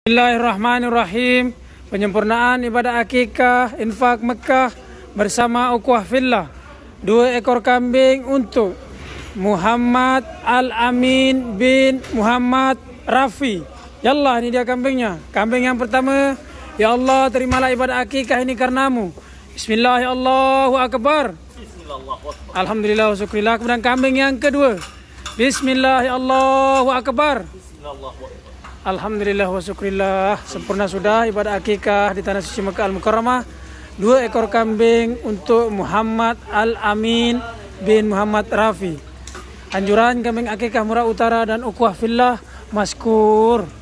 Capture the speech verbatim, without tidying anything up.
Bismillahirrahmanirrahim. Penyempurnaan ibadah akikah infak Mekah bersama ukhuwah fillah. Dua ekor kambing untuk Muhammad Al-Amin bin Muhammad Rafi. Yallah, ini dia kambingnya. Kambing yang pertama, ya Allah, terimalah ibadah akikah ini karenamu. Bismillah, Allahu Akbar. Alhamdulillah wa syukurillah. Kemudian kambing yang kedua, Bismillah, Allahu Akbar. Alhamdulillah wa syukurillah. Sempurna sudah ibadah akikah di tanah suci Mekah Al-Mukarramah. Dua ekor kambing untuk Muhammad Al-Amin bin Muhammad Rafi. Anjuran kambing akikah Murah Utara dan ukhuwah fillah maskur.